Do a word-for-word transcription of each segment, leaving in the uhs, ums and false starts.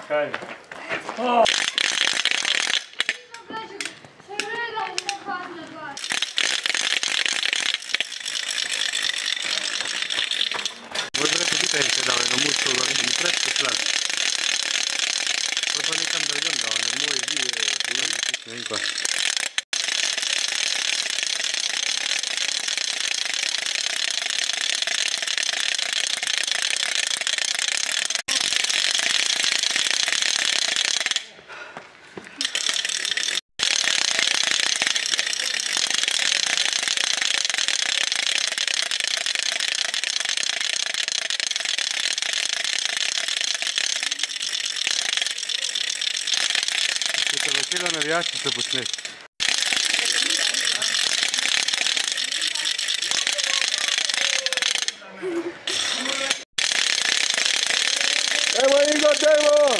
Kaj? Možda reći biti se dao jedno mučko i prečko šlat. To pa nekam drgam dao, ne moj zi je nekako. Večera navijači se počne. Evo Igor, evo!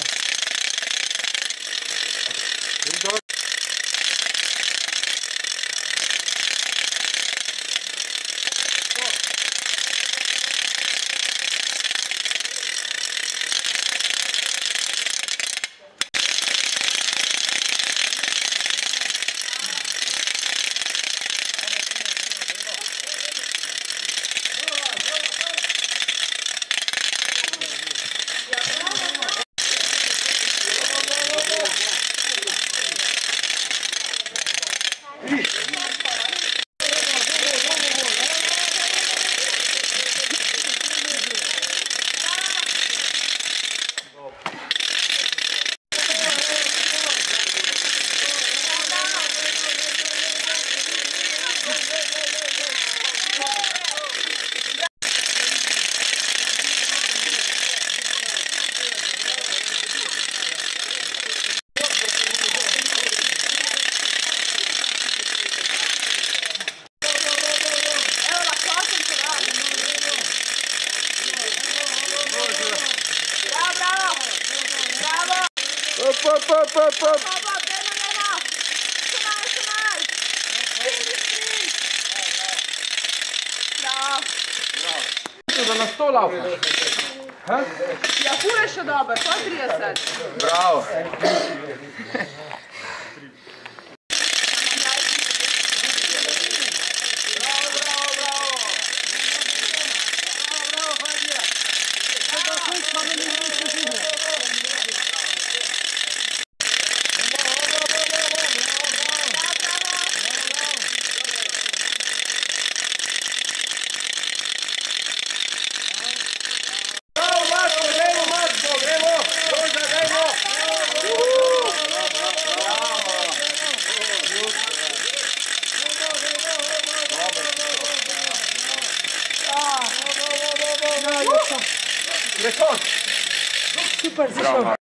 Op, op, op, op, op! Da na sto laufa. Ja, fura še dober, to je trideset. Bravo! Rekord! Super, zašel.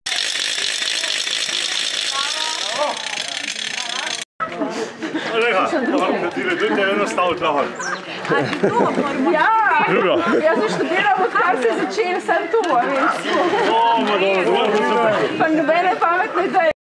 Tu je enostavno trahal. Ja, jaz sem študiral, odkar se je začel, sem tu, veš. O, malo, malo, malo. Pa nobene pametne ideje.